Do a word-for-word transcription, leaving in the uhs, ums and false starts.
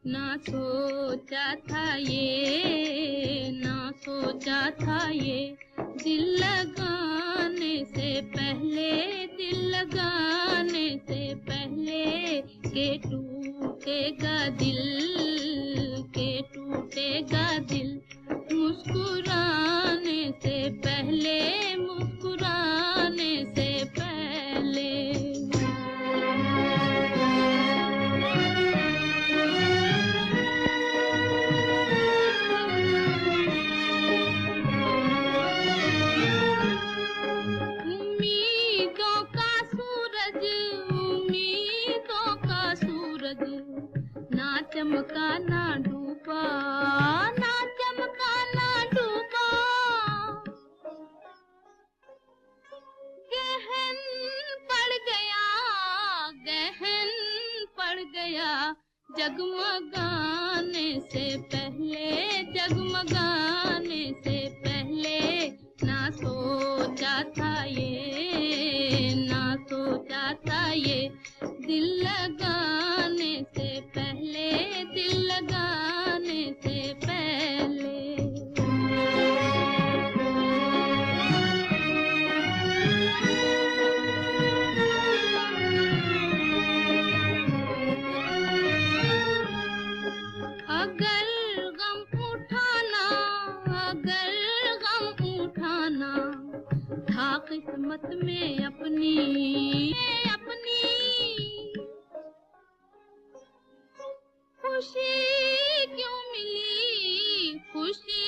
ना सोचा था ये, ना सोचा था ये, दिल लगाने से पहले, दिल लगाने से पहले के टूटेगा दिल, के टूटेगा दिल, मुस्कुराने से पहले, मुस्कुराने से पहले। उम्मीदों का सूरज, उम्मीदों का सूरज, ना चमका ना डूबा, ना चमका ना डूबा, गहन पड़ गया, गहन पड़ गया, जगमगाने से पहले, जगमगाने से पहले, ना सोचा था ये, ना सोचा था ये, दिल लगाने से पहले, दिल लगाने से पहले। अगर गम उठाना, अगर गम उठाना था किस्मत में अपनी, अपनी खुशी क्यों मिली, खुशी